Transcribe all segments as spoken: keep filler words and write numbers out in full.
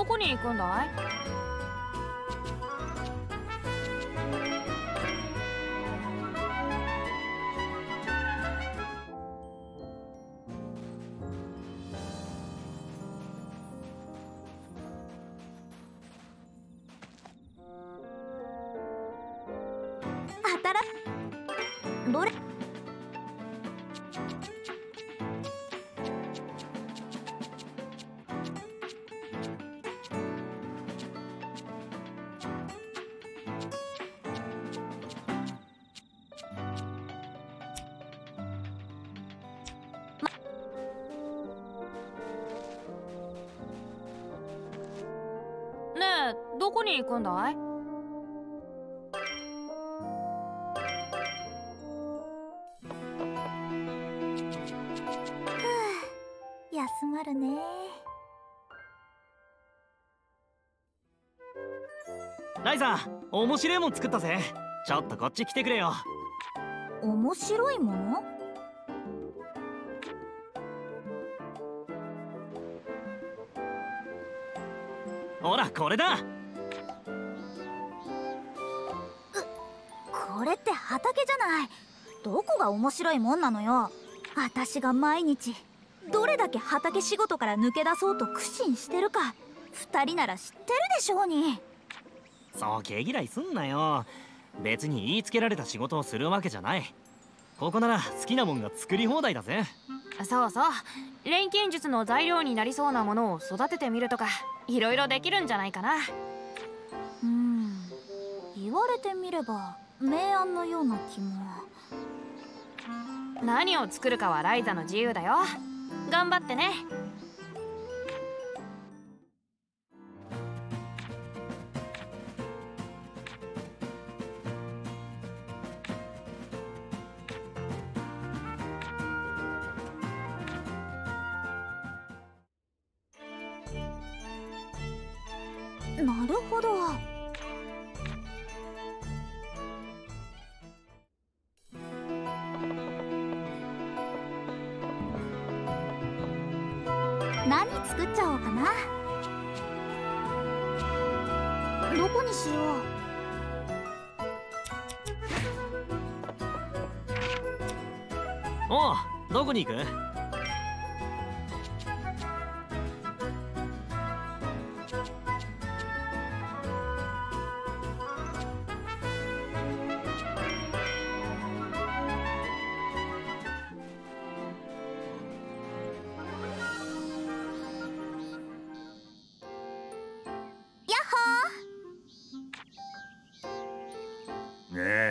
こに行くんだい？ あたらどれねえ、どこに行くんだい？ 休まるね。 ライザー、面白いもん作ったぜ。ちょっとこっち来てくれよ。 面白いもの？ ほらこれだ。 これって畑じゃない。どこが面白いもんなのよ。私が毎日どれだけ畑仕事から抜け出そうと苦心してるか二人なら知ってるでしょうに。 そう毛嫌いすんなよ。別に言いつけられた仕事をするわけじゃない。ここなら好きなもんが作り放題だぜ。 そうそう、錬金術の材料になりそうなものを育ててみるとか、いろいろできるんじゃないかな。 うん、言われてみれば明暗のような気も。 何を作るかはライザの自由だよ。頑張ってね。 なるほど。何作っちゃおうかな。どこにしよう。 おう、どこに行く？ ねえ。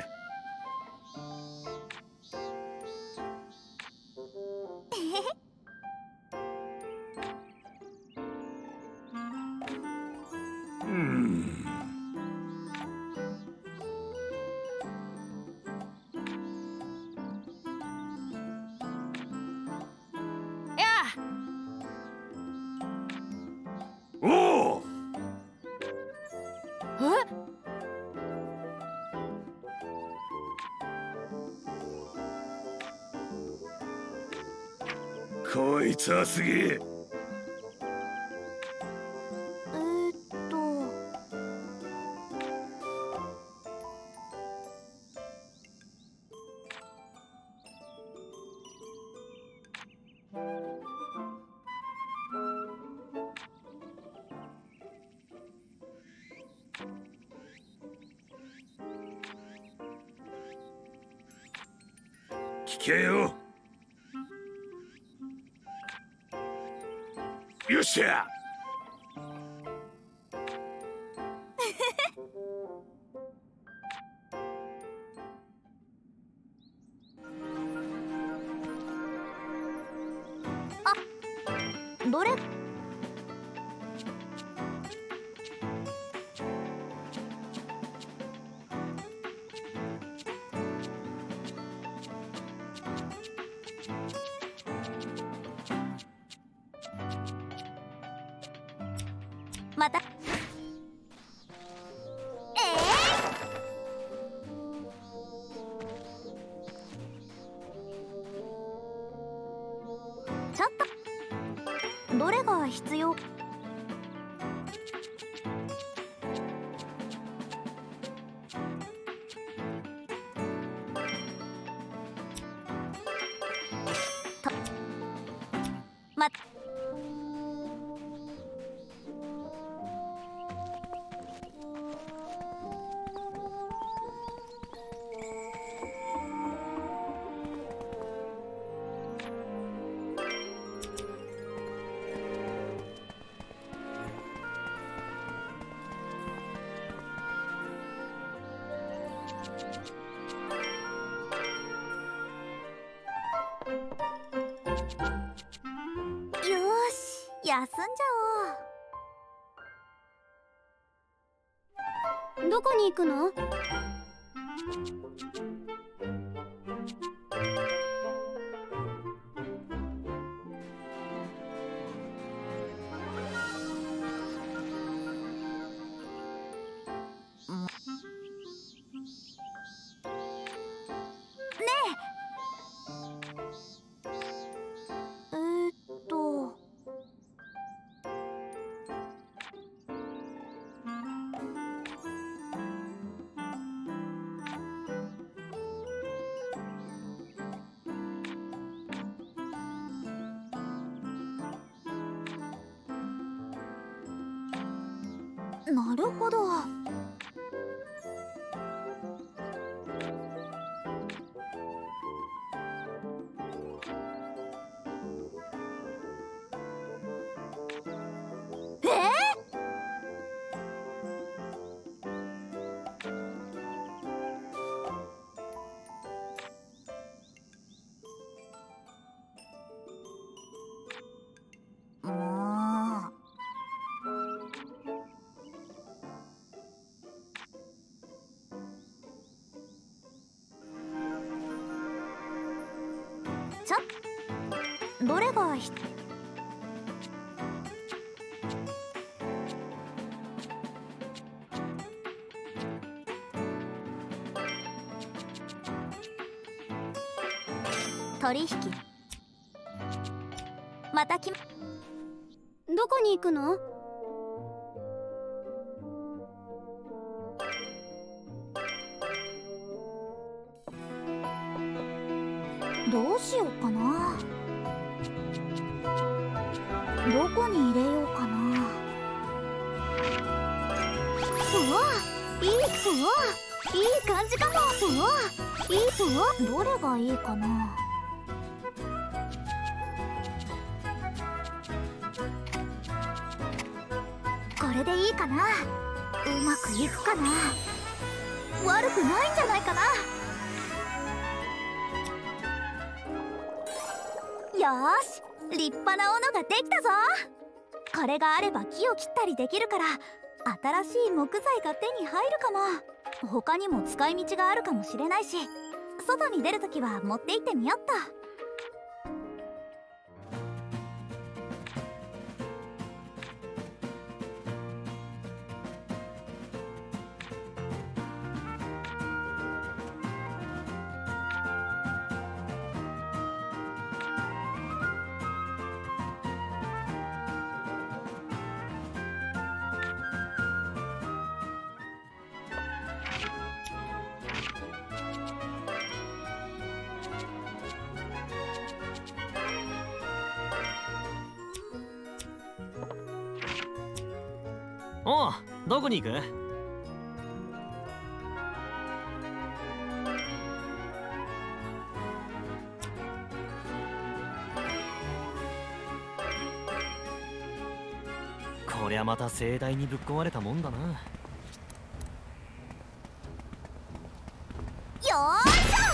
うん。 やあ。 おお。 え？ こいつはすげえ。 えー、っと聞けよ。よっしゃ。 あ、どれ？また。えー、ちょっとどれが必要？ 休んじゃおう。 どこに行くの？ えーっとなるほど。えー、もうちょっどれがひ取引またきどこに行くの？ どうしようかな。どこに入れようかな。うわいい、うわいい感じかも。うわいい、うわどれがいいかな。これでいいかな。うまくいくかな。悪くないんじゃないかな。よーし、立派な斧ができたぞ。これがあれば木を切ったりできるから新しい木材が手に入るかも。他にも使い道があるかもしれないし、外に出るときは持って行ってみよっと。 おう、どこに行く？こりゃまた盛大にぶっ壊れたもんだな。 よーいしょ。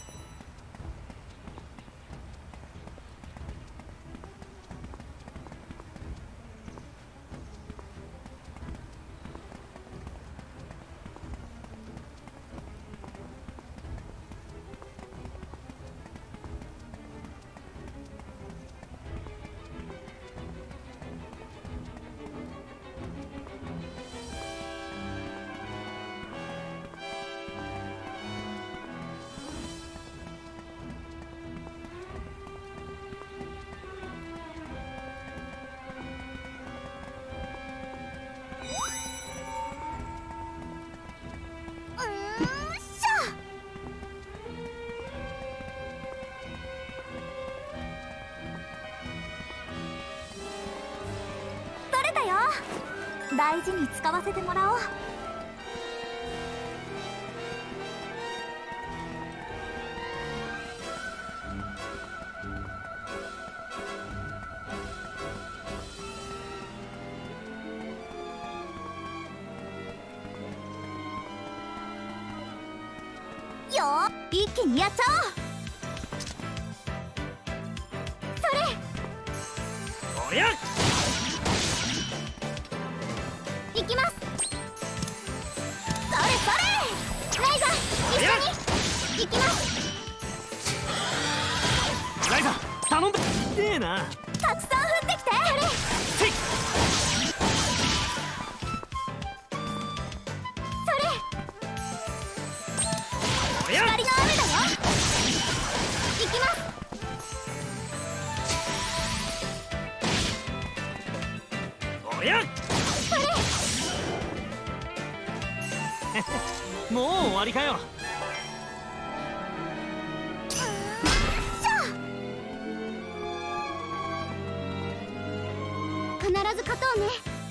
大事に使わせてもらおう。よー、一気にやっちゃおう。それ。 おりゃ行きます。 それそれ。 ライザ一緒に行きます。 ライザ頼んだ。でえな。 たくさん降ってきて。 せい。 それおや。 光の雨だよ。 行きます。 おや。もう終わりかよ。 必ず勝とうね。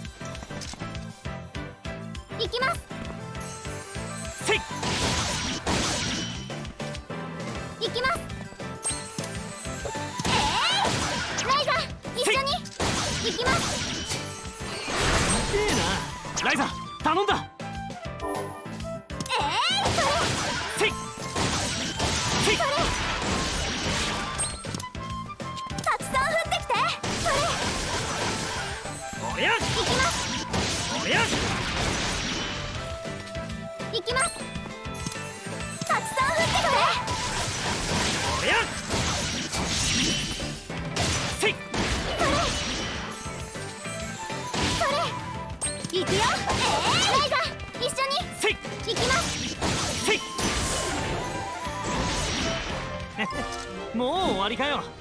行きます。 せい。 行きます。ライザ一緒に行きます。 でえな。ライザ頼んだ。せい。せい。 たくさん降ってきて。 おや。 行きます。 おや。 行きます。 たくさん降ってきて。 おや。せい。 行くよ。ライザ一緒にせい。 行きます。 せい。もう終わりかよ。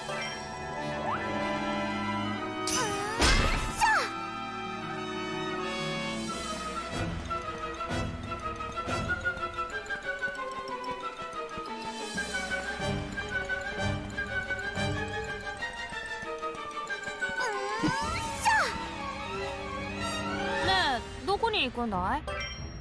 ねえ、どこに行くんだい？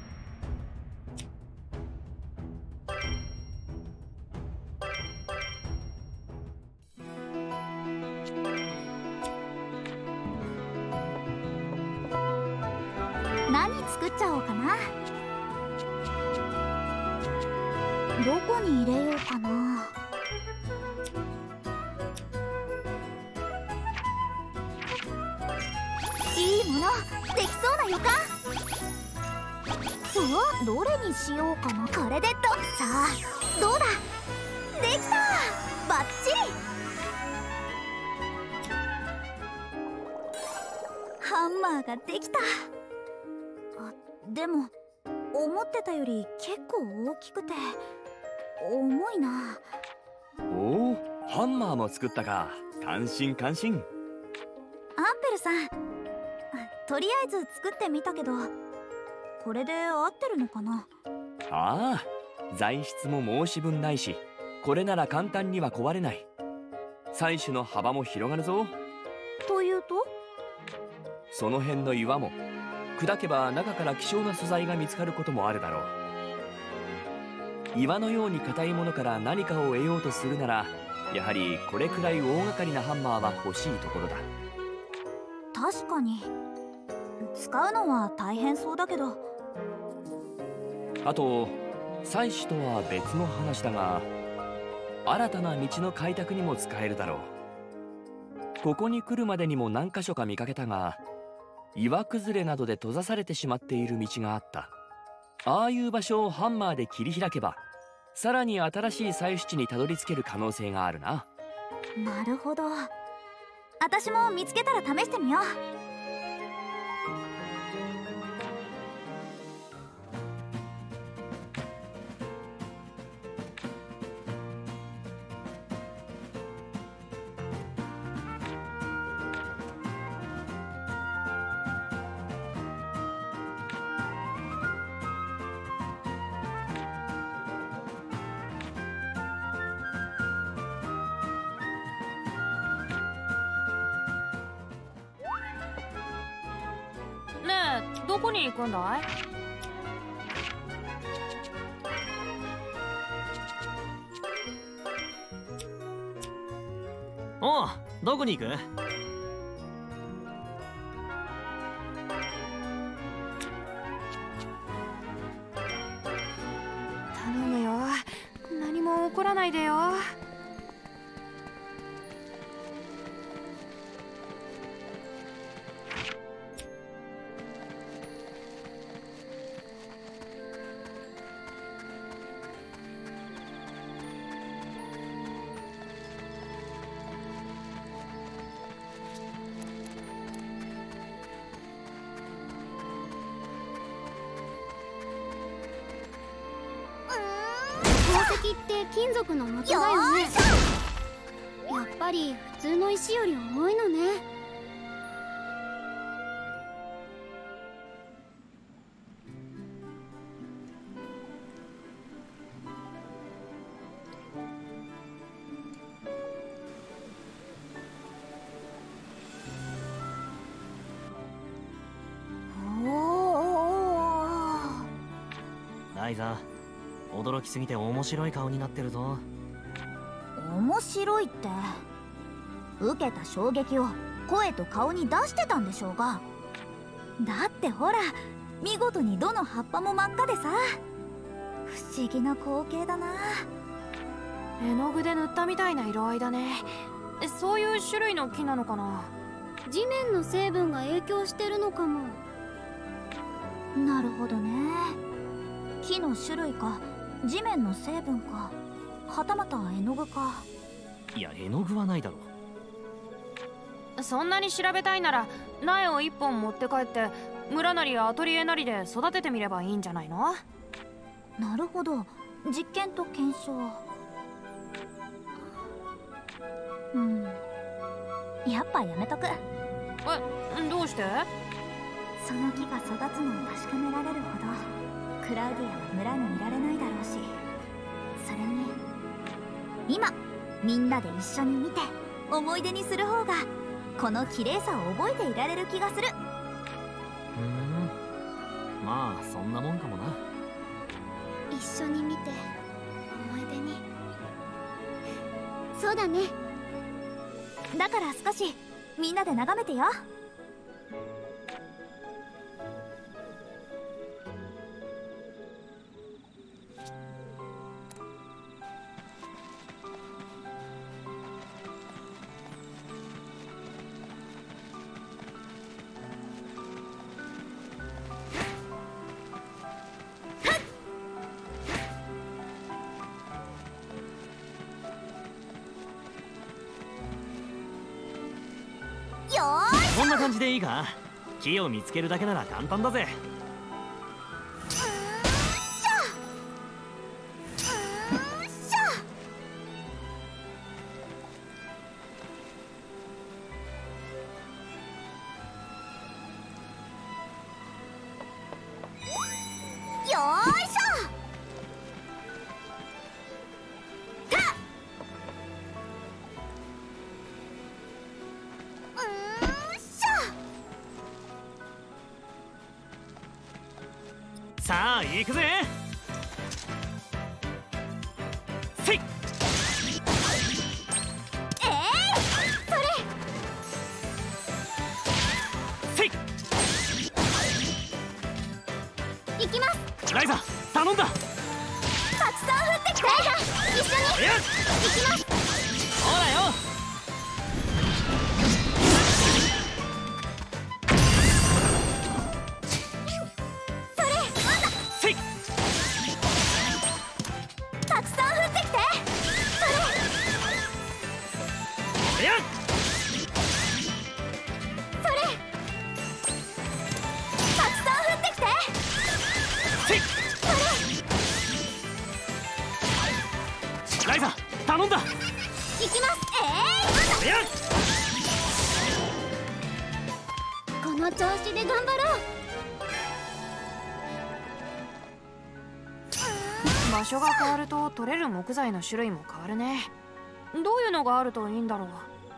何作っちゃおうかな。どこに入れようかな。いいものできそうな予感。そう、どれにしようかな。これでと。さあどうだ。できた。バッチリ。ハンマーができた。あ、でも思ってたより結構大きくて重いな。 おお、ハンマーも作ったか。感心感心。 アンペルさん、あ、とりあえず作ってみたけどこれで合ってるのかな。 ああ、材質も申し分ないし、これなら簡単には壊れない。採取の幅も広がるぞ。 というと？ その辺の岩も砕けば中から希少な素材が見つかることもあるだろう。岩のように硬いものから何かを得ようとするなら、やはりこれくらい大掛かりなハンマーは欲しいところだ。 確かに使うのは大変そうだけど。 あと採取とは別の話だが、新たな道の開拓にも使えるだろう。ここに来るまでにも何箇所か見かけたが、岩崩れなどで閉ざされてしまっている道があった。ああいう場所をハンマーで切り開けば、さらに新しい採取地にたどり着ける可能性があるな。 なるほど。私も見つけたら試してみよう。 ねえ、どこに行くんだい？ おう、どこに行く？ 頼むよ、何も起こらないでよ。 石って金属の元だよね。やっぱり普通の石より重いのね。 ライザ、驚きすぎて面白い顔になってるぞ。 面白いって受けた衝撃を声と顔に出してたんでしょうが。だってほら、見事にどの葉っぱも真っ赤でさ、不思議な光景だな。 絵の具で塗ったみたいな色合いだね。そういう種類の木なのかな。 地面の成分が影響してるのかも。 なるほどね。木の種類か地面の成分か、はたまた絵の具か。 いや、絵の具はないだろう。そんなに調べたいなら苗を一本持って帰って村なりアトリエなりで育ててみればいいんじゃないの。 なるほど、実験と検証。うん、やっぱやめとく。 え、どうして？ その木が育つのを確かめられるほどクラウディアは村にいられないだろうし、それに今みんなで一緒に見て思い出にする方がこの綺麗さを覚えていられる気がする。 ふん、まあそんなもんかもな。 一緒に見て思い出に。そうだね。 だから少しみんなで眺めてよ。 こんな感じでいいか。木を見つけるだけなら簡単だぜ。さあ行くぜ。せい。 えー、それ。 せい。 行きます。 ライザ、頼んだ。 たくさん降ってきて。ライザ、一緒に行きます。 ほらよ。ライザ、頼んだ。 行きます。えー、この調子で頑張ろう。 場所が変わると取れる木材の種類も変わるね。どういうのがあるといいんだろう。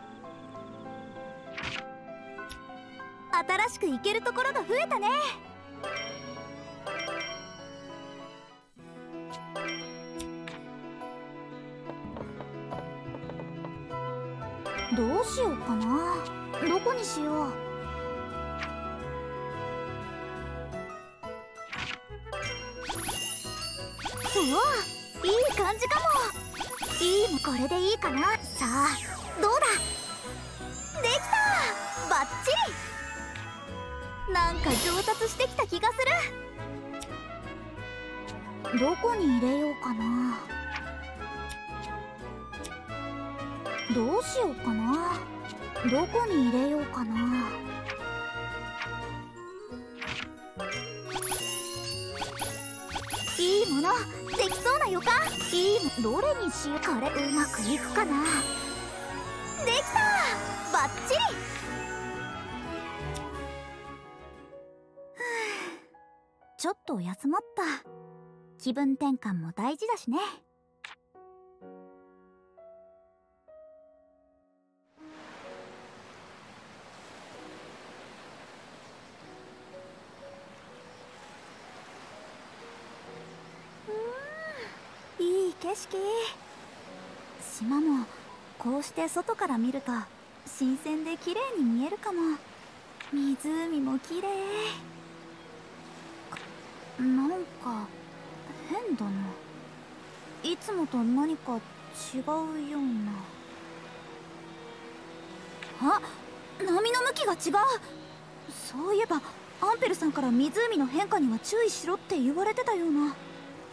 新しく行けるところが増えたね。どうしようかな。どこにしよう。うわ、いい感じかも。いい、これでいいかな。さあどうだ。できた、バッチリ。なんか上達してきた気がする。どこに入れようかな。どうしようかな。どこに入れようかな。いいものできそうな予感。いいどれにしよう。これうまくいくかな。できたバッチリ。ちょっと休まった。気分転換も大事だしね。うーん、いい景色。島もこうして外から見ると新鮮で綺麗に見えるかも。湖も綺麗。なんか変だな。いつもと何か違うような。あ、波の向きが違う。そういえばアンペルさんから湖の変化には注意しろって言われてたような。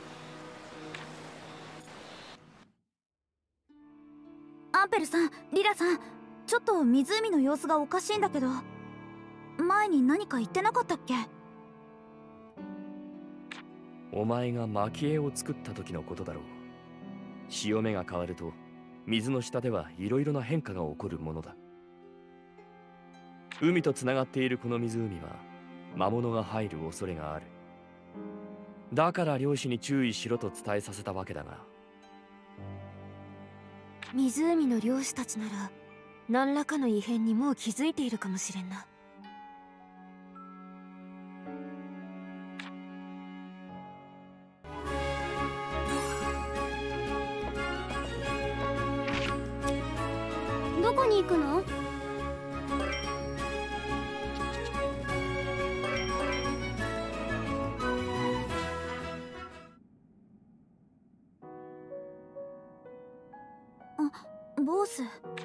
アンペルさん、リラさん、ちょっと湖の様子がおかしいんだけど、前に何か言ってなかったっけ？ お前が蒔絵を作った時のことだろう。潮目が変わると水の下ではいろいろな変化が起こるものだ。海とつながっているこの湖は魔物が入る恐れがある。だから漁師に注意しろと伝えさせたわけだが。 湖の漁師たちなら何らかの異変にもう気づいているかもしれんな。 どこに行くの？ ボス、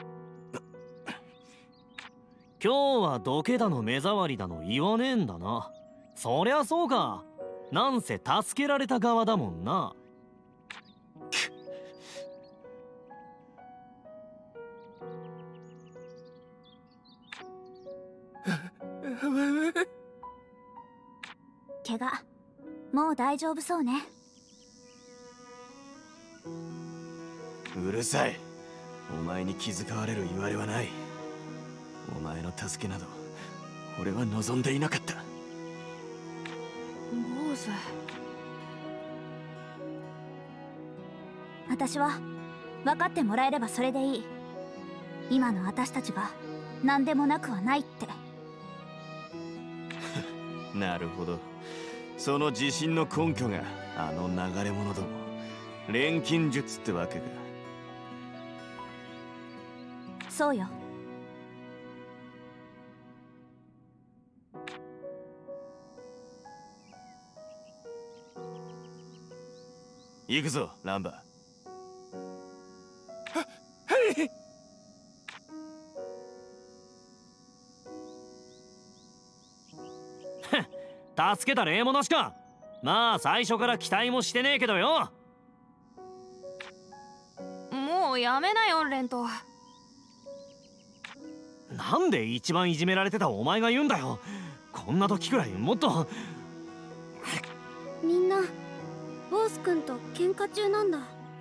今日はどけだの目障りだの言わねえんだな。そりゃそうか。なんせ助けられた側だもんな。 怪我もう大丈夫そうね。 うるさい。お前に気遣われる言われはない。お前の助けなど俺は望んでいなかった。 ボーズ、 私は分かってもらえればそれでいい。今の私たちが何でもなくはないって。 なるほど。その自信の根拠があの流れ者ども錬金術ってわけか。 そうよ。 行くぞランバ。 はい。 助けた礼もなしか。まあ最初から期待もしてねえけどよ。 もうやめなよレント。 なんで一番いじめられてたお前が言うんだよ。こんな時くらいもっと。 みんなボース君と喧嘩中なんだ。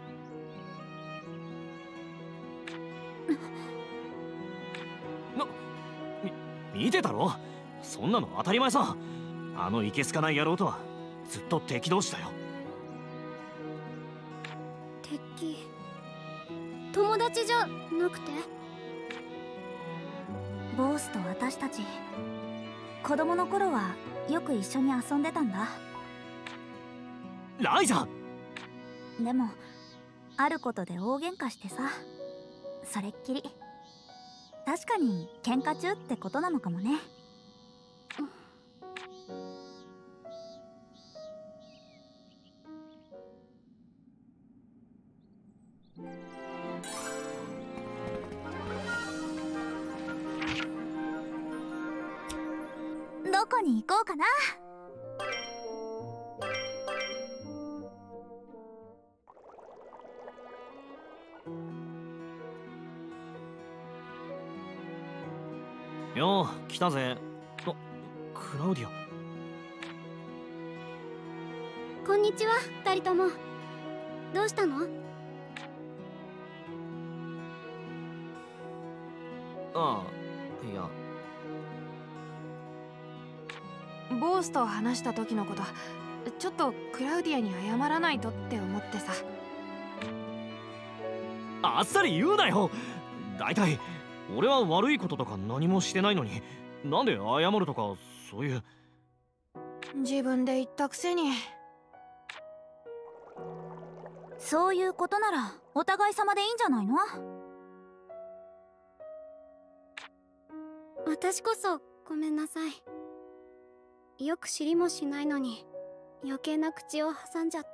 な、み見てたろ。そんなの当たり前さ。あのいけすかない野郎とはずっと敵同士だよ。 敵？友達じゃなくて？ ボースと私たち子供の頃はよく一緒に遊んでたんだ。 ライザ。 でもあることで大喧嘩してさ、それっきり。確かに喧嘩中ってことなのかもね。どこに行こうかな。 よう来たぜ。あ、クラウディア。 こんにちは、二人とも。どうしたの？ ああ、いや。 ボースと話した時のこと、ちょっとクラウディアに謝らないとって思ってさ。 あっさり言うなよ。だいたい俺は悪いこととか何もしてないのに、なんで謝るとかそういう。 自分で言ったくせに。 そういうことならお互い様でいいんじゃないの？ 私こそごめんなさい。よく知りもしないのに余計な口を挟んじゃって。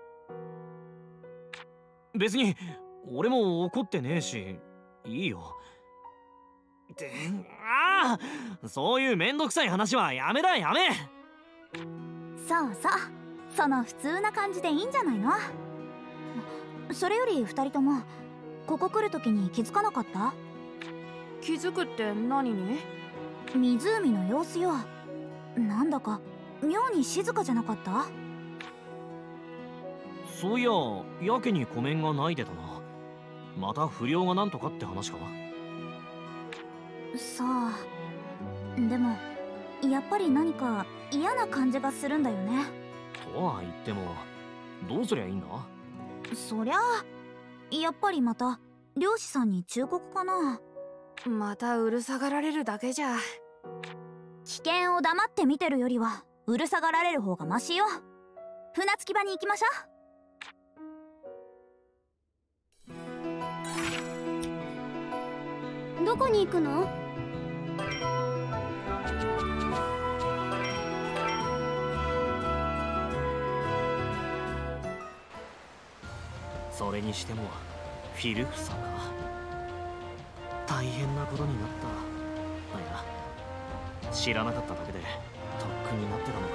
別に俺も怒ってねえし、いいよ。ってああ、そういうめんどくさい話はやめだやめ。 そうそう、その普通な感じでいいんじゃないの？それより二人ともここ来る時に気づかなかった？ 気づくって何に？ 湖の様子よ。なんだか妙に静かじゃなかった？ そういや、やけに湖面がないでたな。また不良がなんとかって話か？ さあ、でもやっぱり何か嫌な感じがするんだよね。 とは言ってもどうすりゃいいんだ？ そりゃあやっぱりまた漁師さんに忠告かな。 またうるさがられるだけじゃ。 危険を黙って見てるよりはうるさがられる方がマシよ。船着き場に行きましょう。どこに行くの？ それにしてもフィルフサか。大変なことになった。あ、いや、知らなかっただけでとっくになってたの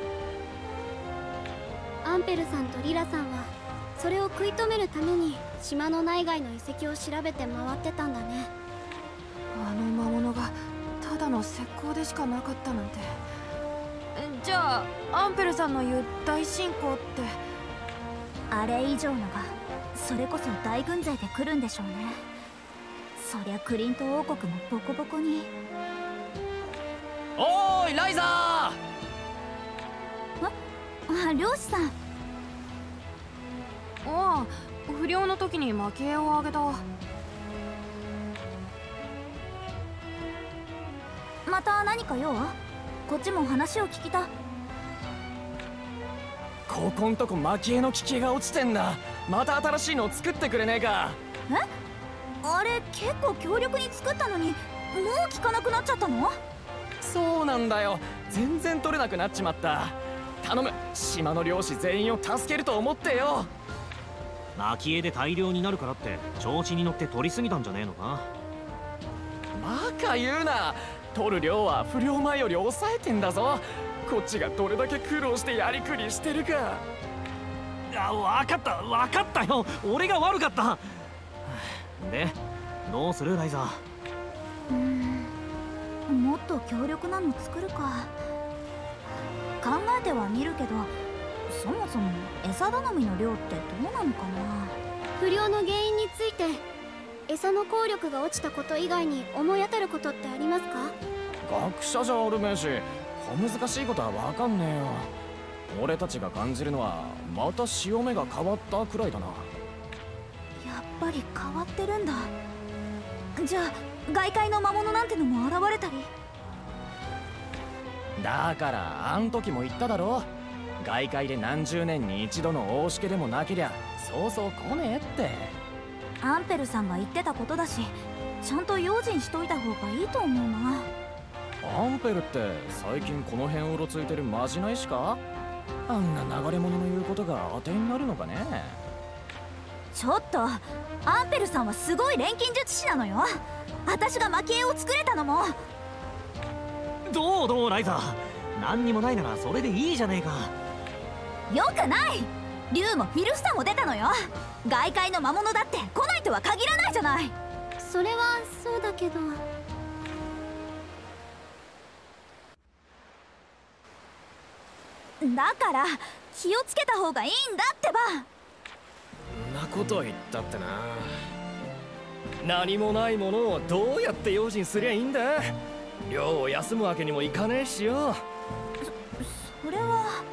か。 アンペルさんとリラさんはそれを食い止めるために島の内外の遺跡を調べて回ってたんだね。 あの魔物がただの石膏でしかなかったなんて。じゃあアンペルさんの言う大進行って？ あれ以上のがそれこそ大軍勢で来るんでしょうね。そりゃクリント王国もボコボコに。 おーいライザー。 あ、漁師さん。 ああ、不良の時に蒔絵をあげた。 また何か用？こっちも話を聞きた。 ここんとこ蒔絵の機器が落ちてんだ。また新しいのを作ってくれねえか？ え？あれ結構強力に作ったのにもう効かなくなっちゃったの？ そうなんだよ、全然取れなくなっちまった。頼む、島の漁師全員を助けると思ってよ。 蒔絵で大量になるからって調子に乗って取りすぎたんじゃねえのか？ バカ言うな。取る量は不良前より抑えてんだぞ。こっちがどれだけ苦労してやりくりしてるか。 あ、分かった分かったよ、俺が悪かった。でどうするライザー？ うーん、もっと強力なの作るか。考えてはみるけど、そもそも餌頼みの量ってどうなのかな。 不良の原因について餌の効力が落ちたこと以外に思い当たることってありますか？ 学者じゃあるめえし、小難しいことは分かんねえよ。俺たちが感じるのはまた潮目が変わったくらいだな。 やっぱり変わってるんだ。じゃあ外界の魔物なんてのも現れたり？ だからあん時も言っただろ。外界で何十年に一度の大しけでもなけりゃそうそう来ねえって。 アンペルさんが言ってたことだし、ちゃんと用心しといた方がいいと思うな。 アンペルって最近この辺うろついてるまじないしか？あんな流れ者の言うことが当てになるのかね。 ちょっと、アンペルさんはすごい錬金術師なのよ。私が蒔絵を作れたのも。 どうどうライザー、何にもないならそれでいいじゃねえか。 よくない。竜もフィルフサも出たのよ。外界の魔物だって来ないとは限らないじゃない。 それはそうだけど。 だから気をつけた方がいいんだってば。 そんなこと言ったってな。 何もないものをどうやって用心すりゃいいんだ。寮を休むわけにもいかねえしよ。 そそれは。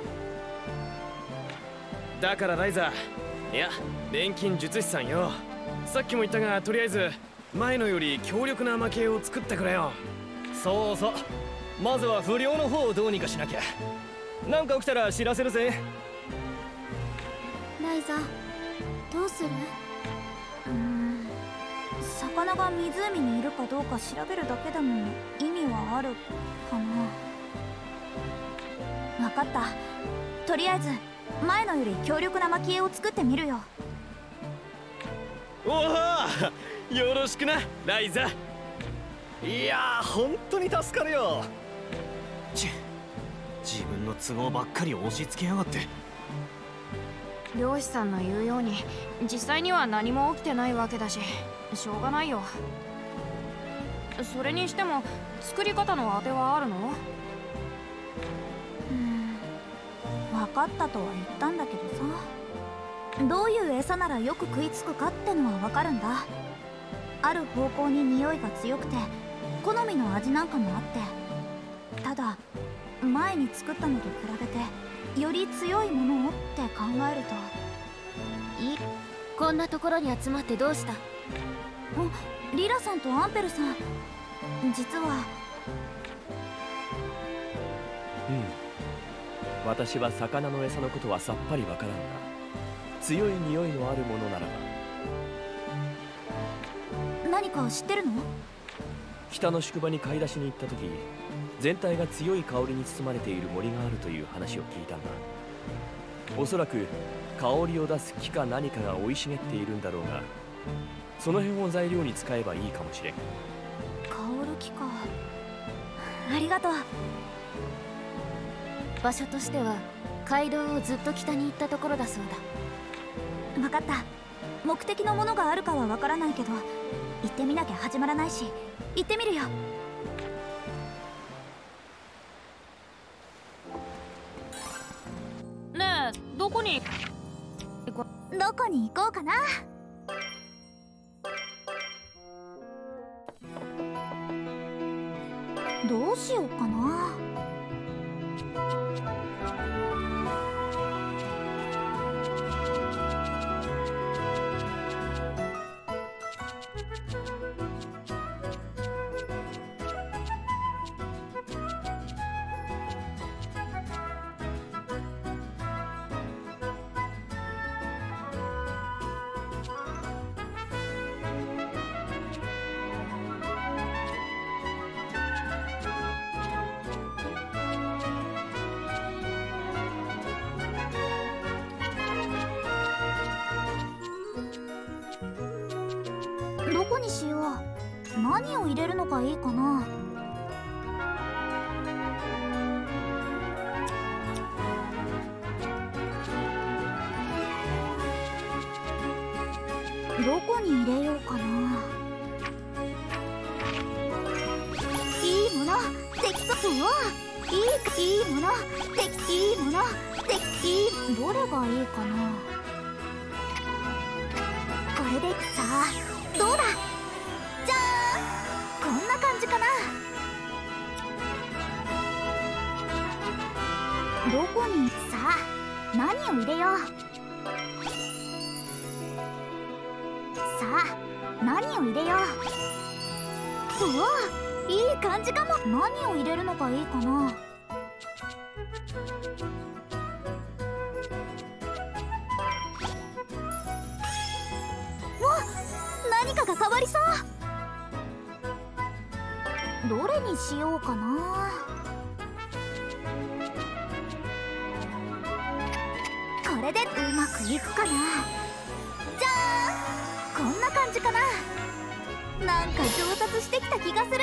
だからライザー、いや錬金術師さんよ、さっきも言ったが、とりあえず前のより強力な魔系を作ってくれよ。 そうそう、まずは不良の方をどうにかしなきゃ。なんか起きたら知らせるぜ。 ライザどうする？ うーん、魚が湖にいるかどうか調べるだけでも意味はあるかな。分かった。とりあえず前のより強力な蒔絵を作ってみるよ。 おお、よろしくなライザ。 いやー、本当に助かるよ。 ち自分の都合ばっかり押し付けやがって。 漁師さんの言うように実際には何も起きてないわけだし、しょうがないよ。それにしても作り方の当てはあるの？ うーん、分かったとは言ったんだけどさ、どういう餌ならよく食いつくかってのは分かるんだ。ある方向に匂いが強くて好みの味なんかもあって、ただ前に作ったのと比べてより強いものをって考えると。 いい、こんなところに集まってどうした？ あ、リラさんとアンペルさん、実は。 うん、私は魚の餌のことはさっぱりわからんが、強い匂いのあるものならば。 何か知ってるの？ 北の宿場に買い出しに行った時、全体が強い香りに包まれている森があるという話を聞いたんだ。おそらく香りを出す木か何かが生い茂っているんだろうが、その辺を材料に使えばいいかもしれん。 香る木か。ありがとう。 場所としては街道をずっと北に行ったところだそうだ。 分かった。目的のものがあるかは分からないけど、行ってみなきゃ始まらないし、行ってみるよ。 ねえ、どこに行こどこに行こうかな。どうしようかな。どこにしよう。何を入れるのがいいかな。どこに入れようかな。いいものできそう。いいいいものできいいものできいい。どれがいいかな。これでさあ、どうだ。じゃーん、こんな感じかな。どこにさあ、何を入れよう。さあ、何を入れよう。おお、いい感じかも。何を入れるのがいいかな。何かが変わりそう。どれにしようかな。これでうまくいくかな。じゃーん、こんな感じかな。なんか上達してきた気がする。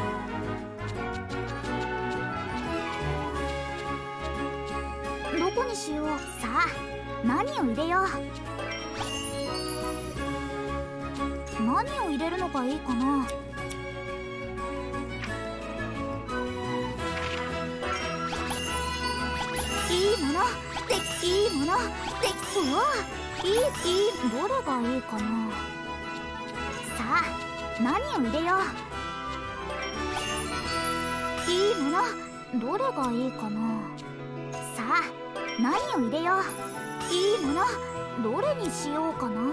どこにしよう。さあ何を入れよう。何を入れるのがいいかな。いいものできいいものできうわいいいいどれがいいかな。さあ何を入れよう。いいものどれがいいかな。さあ何を入れよう。いいものどれにしようかな。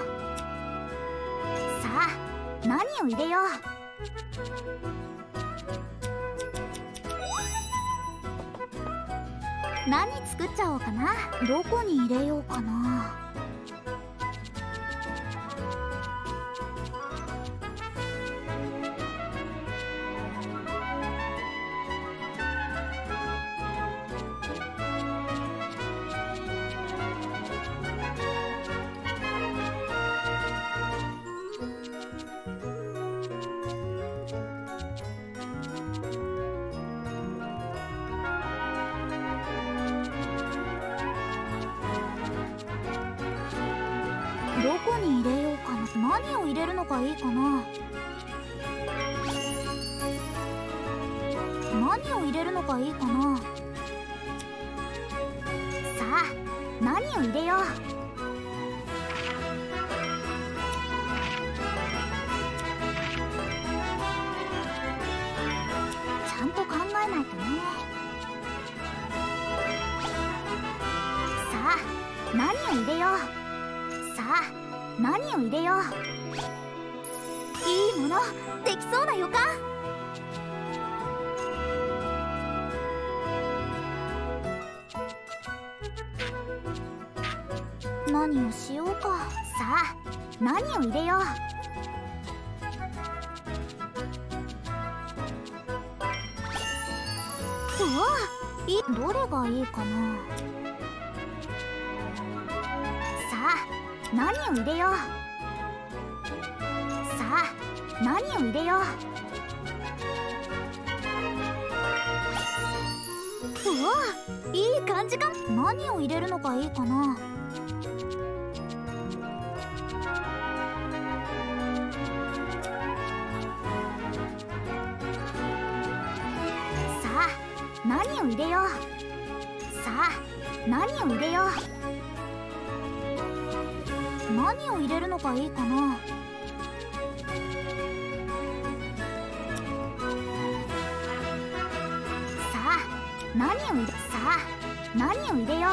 さあ何を入れよう。何作っちゃおうかな。どこに入れようかな。どこに入れようかな。何を入れるのがいいかな。何を入れるのがいいかな。さあ何を入れよう。ちゃんと考えないとね。さあ何を入れよう。さあ何を入れよう。いいものできそうな予感。何をしようか。さあ何を入れよう。うわいどれがいいかな。さあ何を入れよう。さあ何を入れよう。うわいい感じか。何を入れるのがいいかな。さあ何を入れよう。さあ何を入れよう。何を入れるのがいいかな。さあ何を入れさあ何を入れよう。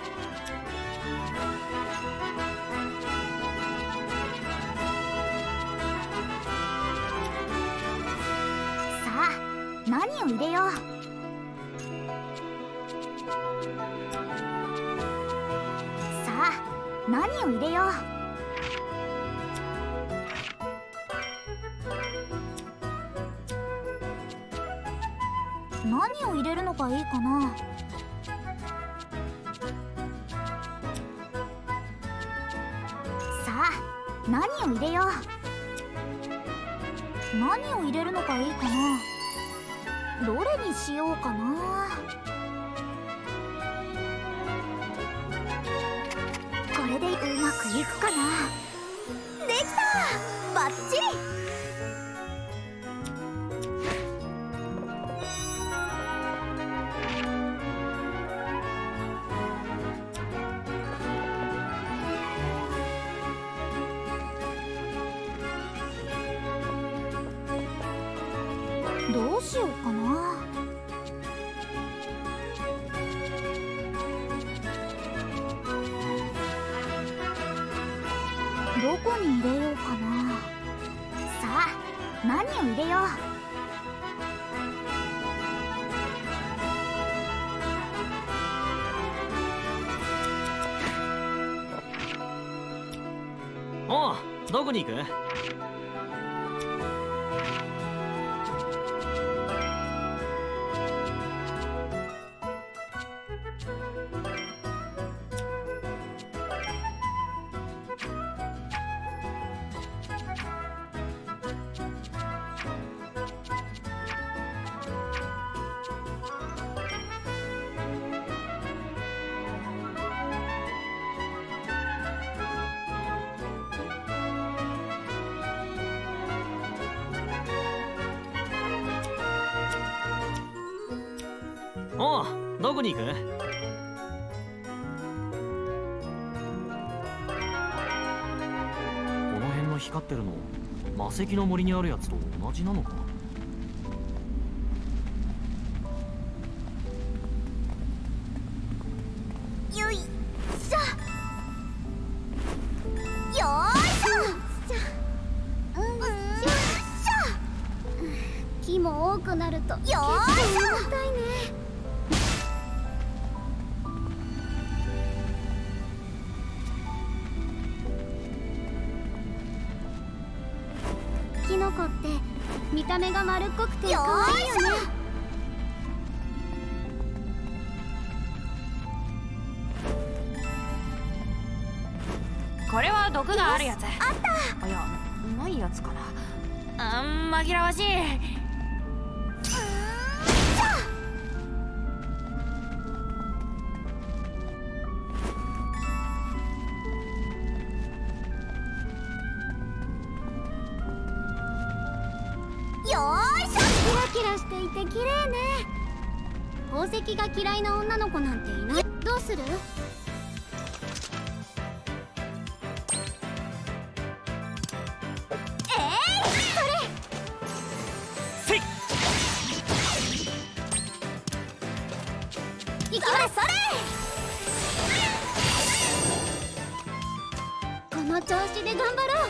さあ何を入れよう。さあ何を入れよう。何を入れるのがいいかな。さあ何を入れよう。何を入れるのがいいかな。どれにしようかな。これでうまくいくかな。できたバッチリ。どうしようかな。どこに入れようかな。さあ何を入れよう。 おうどこに行く。 どこに行く？この辺の光ってるの魔石の森にあるやつと同じなのか？ よいしょ。よーいしょ。 うんしょ。木も多くなると結構よーいしょ。 重たいね。キノコって見た目が丸っこくて可愛いよね。 これは毒があるやつ。あった。いや、ないやつかな。あん紛らわしい。 よーいしょ。 キラキラしていて綺麗ね。宝石が嫌いな女の子なんていない。どうする？ 行きます。それ。 この調子で頑張ろう。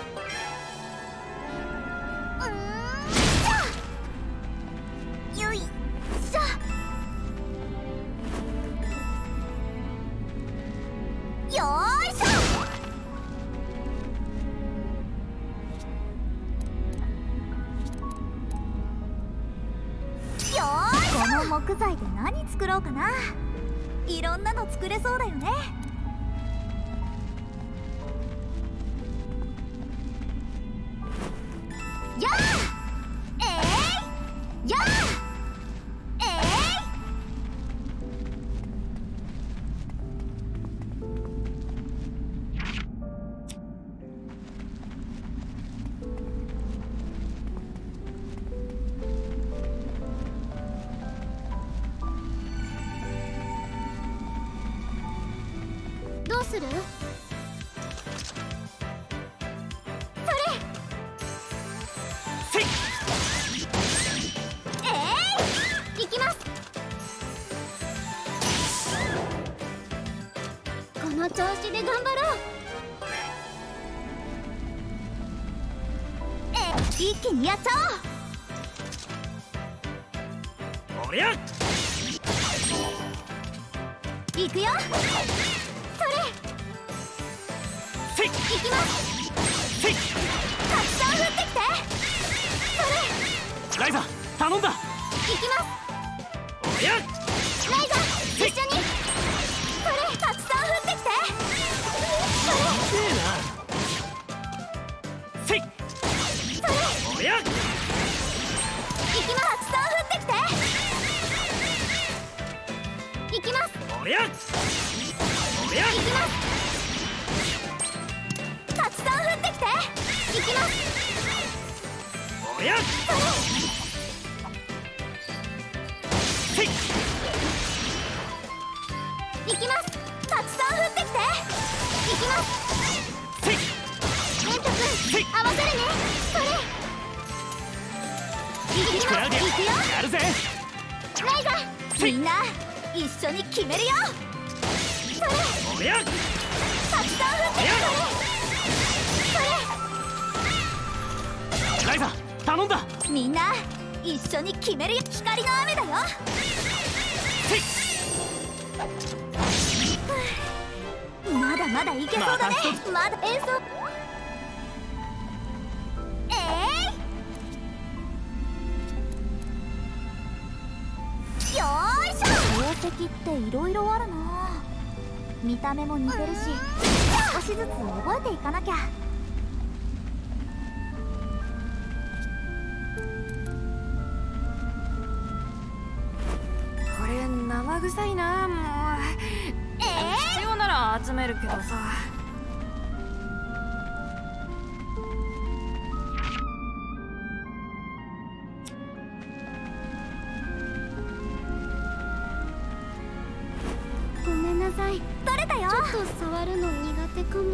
よいしょ。よーいしょ。よーいしょ。この木材で何作ろうかな。いろんなの作れそうだよね。やあえい、やあえどうする？行きます。この調子で頑張ろう。 え一気にやっちゃおりゃ！ おう。いくよ。それ。 せい。 いきます。 せい。 たくさん降ってきて。それ。 ライザ頼んだ。 いきます。 おりゃ！ ライザ一緒に。それ。たくさん降ってきて。それ。 せい。 それ。 おりゃ！ いきます。たくさん降ってきて。いきます。 おりゃ！おりゃ！ いきます。たくさん降ってきて。いきます。 おりゃ！せい。 いきます。たくさん降ってきて。いきます。 せい。 レント君、合わせるね。それ。いきます。いくよ。 やるぜ。 ライザみんな一緒に決めるよ。それ。 おりゃ！ たくさん降ってきて。それ。 ライザ頼んだ。 みんな一緒に決めるよ。光の雨だよ。 せい。 まだまだいけそうだね。まだ演奏。えい、よーいしょ。宝石っていろいろあるな。見た目も似てるし、少しずつ覚えていかなきゃ。 これ生臭いな。もうえ必要なら集めるけどさ。 と触るの苦手かも。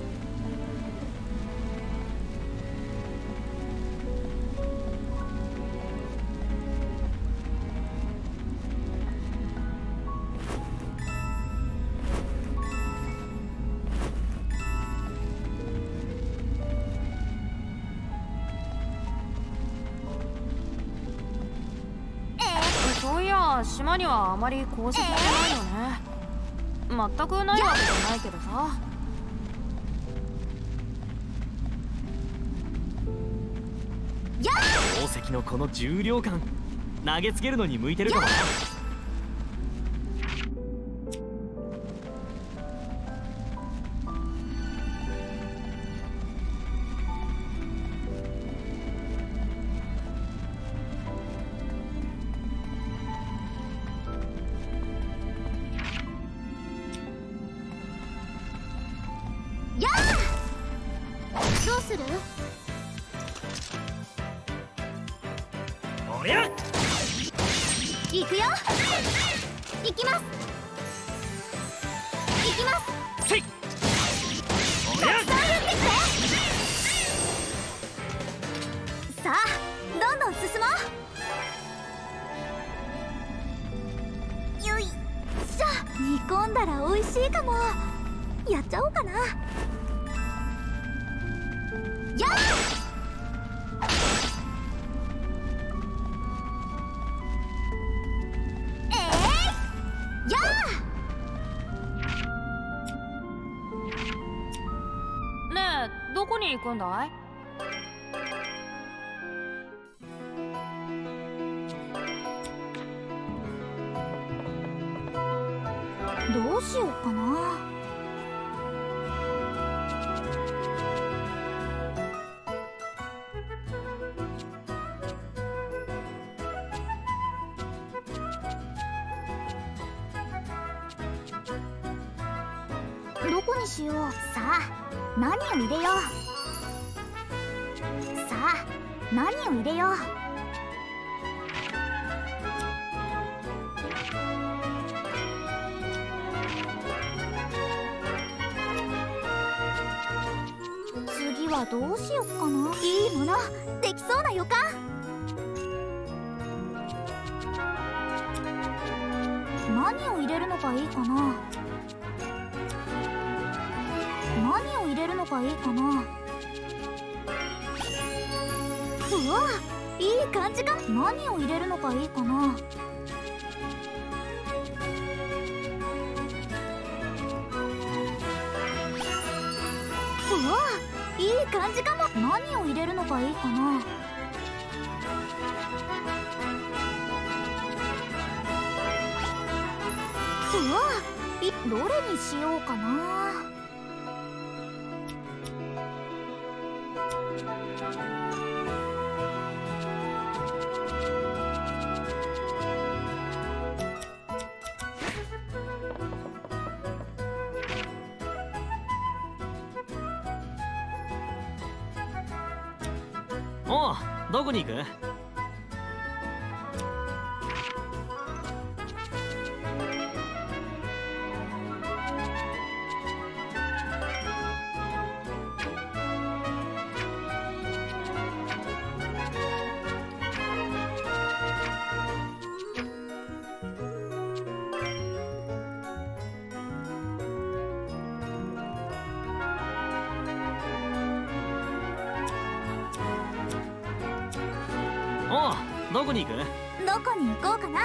そういや島にはあまり鉱石ってないよね。全くないわけじゃないけどさ。 宝石のこの重量感、投げつけるのに向いてるかもな。 どうする？ おりゃ！ 行くよ。 行きます。行きます。 せい！おりゃ！ さあどんどん進もう。よいしょ。煮込んだら美味しいかも。やっちゃおうかな。やあ！えい！やあ！ ねえ、どこに行くんだい？ どうしようかな。どこにしよう。さあ何を入れよう。さあ何を入れよう。次はどうしよっかな。いいものできそうな予感。何を入れるのがいいかな。何を入れるのがいいかな。うわ、いい感じか。何を入れるのがいいかな。うわ、いい感じかも。何を入れるのがいいかな。うわ、いどれにしようかな。 おう、どこに行く？おう、どこに行く？ どこに行こうかな。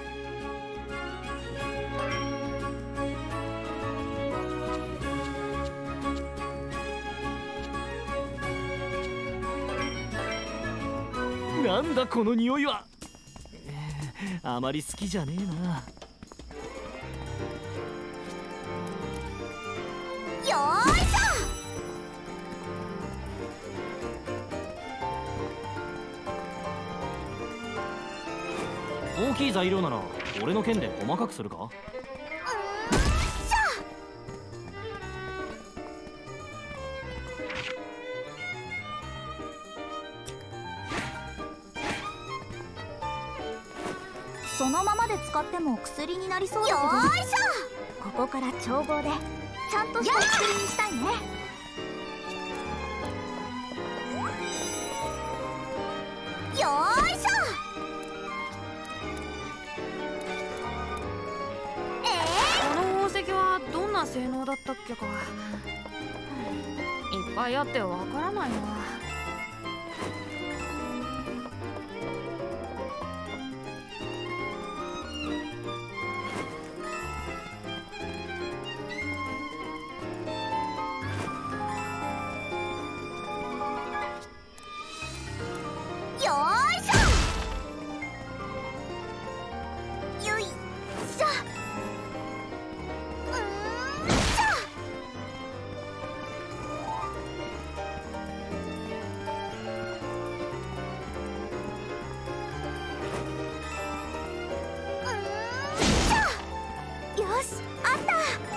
なんだこの匂いは。あまり好きじゃねえな。 よーいし大きい材料なら俺の剣で細かくするか？ ょ。そのままで使っても薬になりそうだけど。よーいしょ。ここから調合でちゃんとした作りにしたいね。よーいしょ。えこの宝石はどんな性能だったっけか。いっぱいあってわからないな。 ー、よーいしょ。よいしょ。うーんしょ。うーんしょ。よし、あった。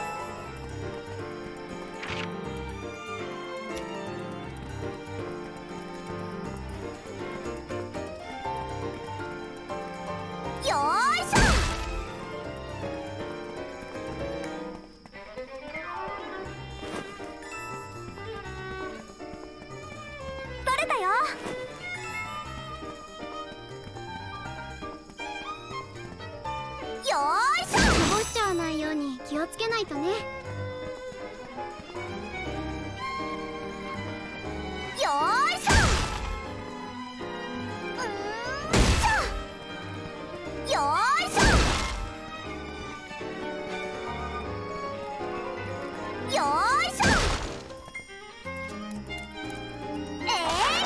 よーいしょ。取れたよ。よーいしょ。 こぼしちゃわないように気をつけないとね。 よーいしょ。うーんしょ。よーいしょ。よーいしょ。えい、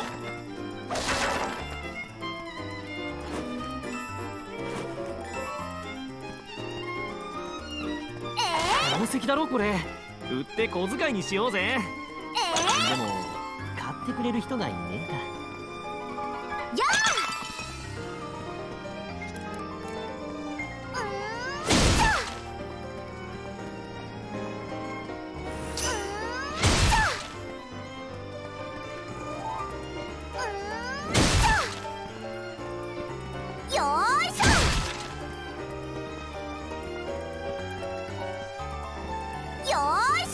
えい、 宝石だろこれ。売って小遣いにしようぜ。 えい。 でも買ってくれる人がいねえか。 やあ。うーんしょ。うーんしょ。うーんしょ。よーいしょ。よーいしょ。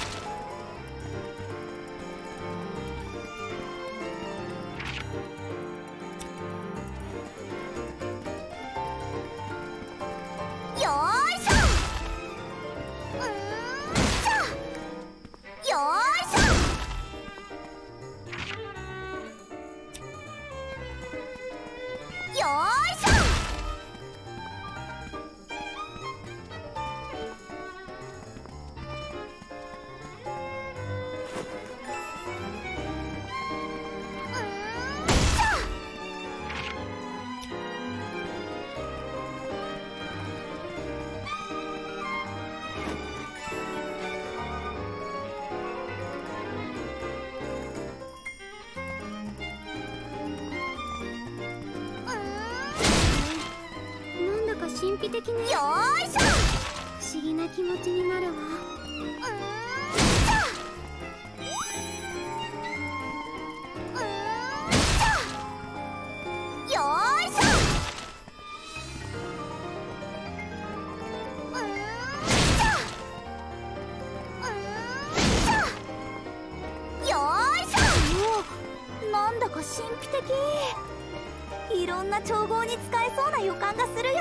よーいしょ。うーんしょ。よーいしょ。よーいしょ。うーんしょ。 なんだか神秘的ね。 よーいしょ。 不思議な気持ちになるわ。 うーんしょ。うーんしょ。よーいしょ。うーんしょ。うーんしょ。よーいしょ。お、なんだか神秘的。いろんな調合に使えそうな予感がするよ。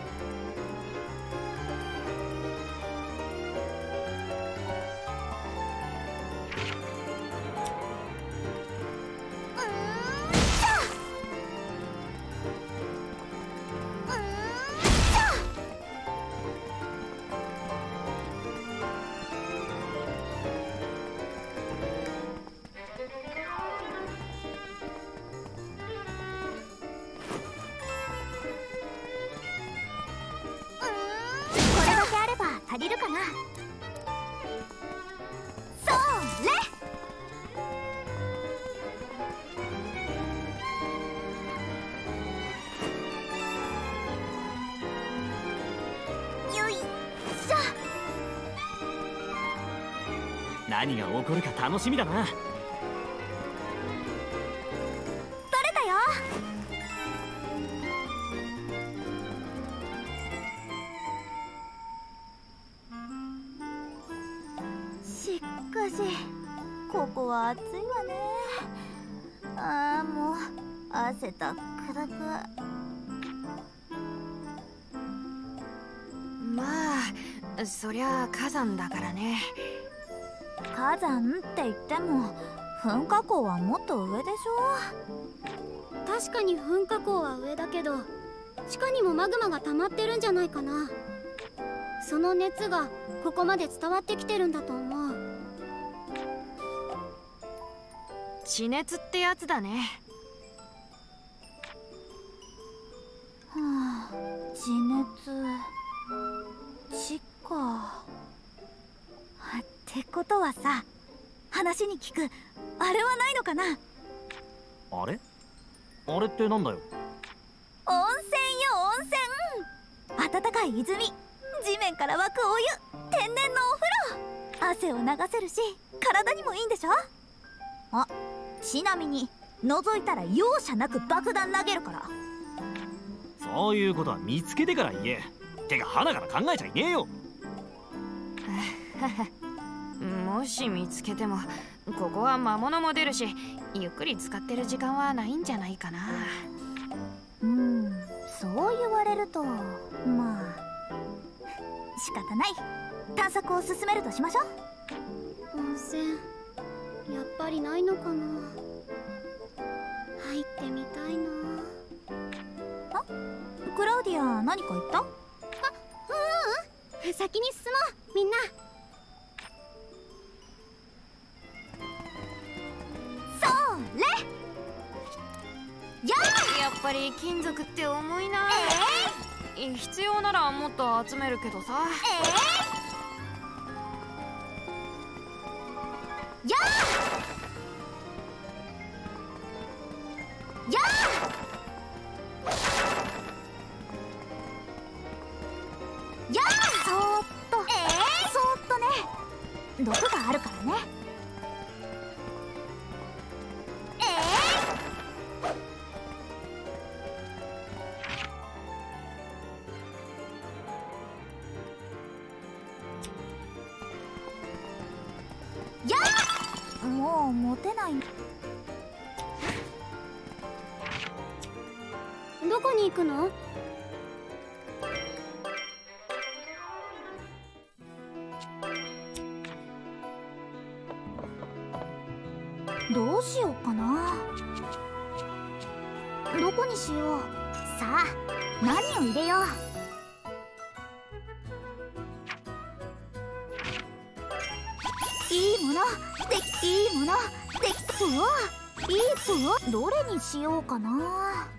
うーんしょ。うーんしょ。うーん、これだけあれば足りるかな。それ。よいしょ。 何が起こるか楽しみだな。 取れたよ。 しかしここは暑いわね。ああ、もう汗だくだく。 まあそりゃ火山だからね。 火山って言っても噴火口はもっと上でしょ。 確かに噴火口は上だけど、地下にもマグマが溜まってるんじゃないかな。その熱がここまで伝わってきてるんだと思う。 地熱ってやつだね。 はあ、地熱、地下ってことはさ、話に聞くあれはないのかな。 あれあれってなんだよ。 温泉よ、温泉。暖かい泉、地面から湧くお湯、天然のお風呂。汗を流せるし体にもいいんでしょ。あ、ちなみに覗いたら容赦なく爆弾投げるから。 そういうことは見つけてから言え。てか花から考えちゃいねえよ。 もし見つけてもここは魔物も出るし、ゆっくり使ってる時間はないんじゃないかな。 うん、そう言われるとまあ仕方ない。探索を進めるとしましょう。 温泉やっぱりないのかな。入ってみたいな。 あ、クラウディア何か言った？あ、 ううん、先に進もうみんな。 それやー。やっぱり金属って重いな。えー、必要ならもっと集めるけどさ。 えー、やーやーやーそーっと、えー、そーっとね。毒があるからね。えー、やーもう持てない。 どこに行くの？ どうしようかな。どこにしよう。さあ、何を入れよう。いいものできいいものできぷおいいぷおどれにしようかな。